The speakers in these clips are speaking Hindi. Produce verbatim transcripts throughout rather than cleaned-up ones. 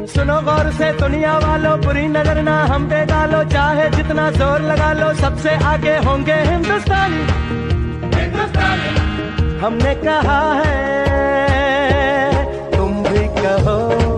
सुनो गौर से दुनिया वालों, बुरी नजर ना हम पे डालो, चाहे जितना जोर लगा लो सबसे आगे होंगे हिंदुस्तानी। हिंदुस्तानी हमने कहा है, तुम भी कहो।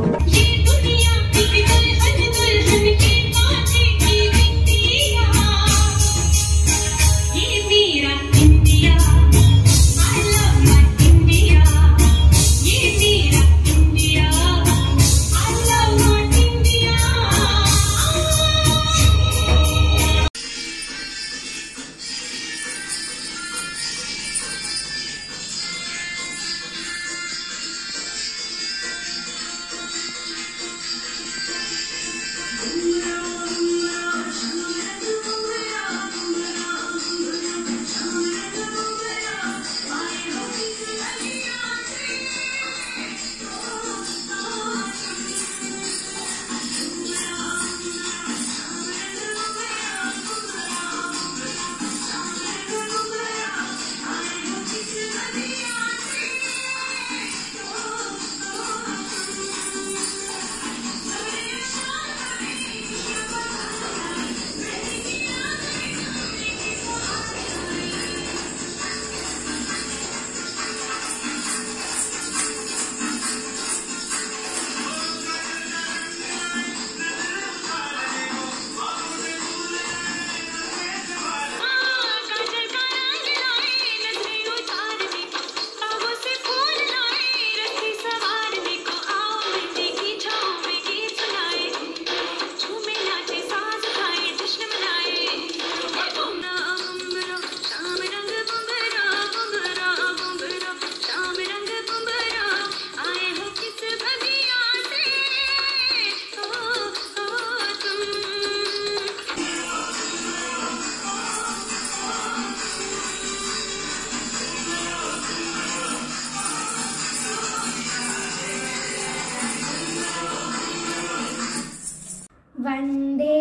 वंदे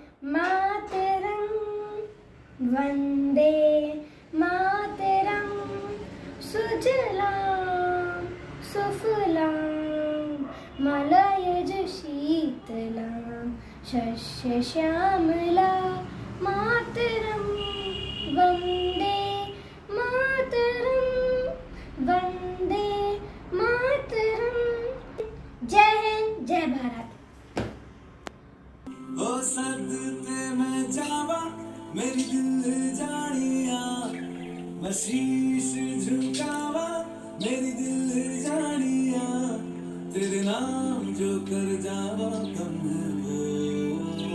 मातरम, वंदे मातरम, सुजलां सुफलां मलयज शीतलां शस्य श्यामलां मातरम। वंदे मातरम, वंदे मातरम। जय हिंद, जय भारत। ओ सदते मैं जावा मेरी दिल जानिया, मैं शीश झुकावा मेरी दिल जानिया, तेरे नाम जो कर जावा कम है वो।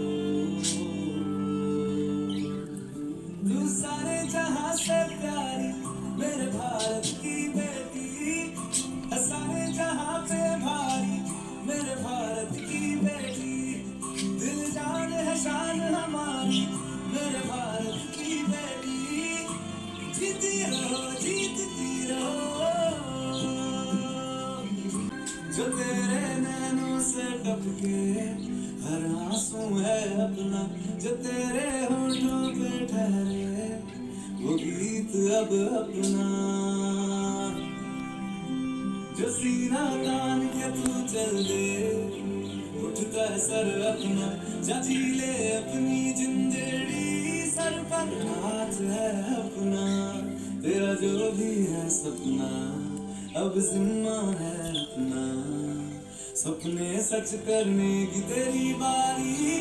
तू सारे जहां से प्यारी मेरे भारत की बेटी, सारे जहां पे भारी मेरे भारत की बेटी, दिल जान है शान हमारी मेरे भारत की बेटी, जीती रहो जीतती रहो। जो तेरे नैनों से टपके हर आंसू है अपना, जो तेरे होठों पे ठहरे वो गीत अब अपना, जो सीना तान के तू चल दे उठता है सर अपना, जा जी ले अपनी जिंदड़ी, सर पर हाथ है अपना, तेरा जो भी है सपना अब जिम्मा है अपना, सपने सच करने की तेरी बारी।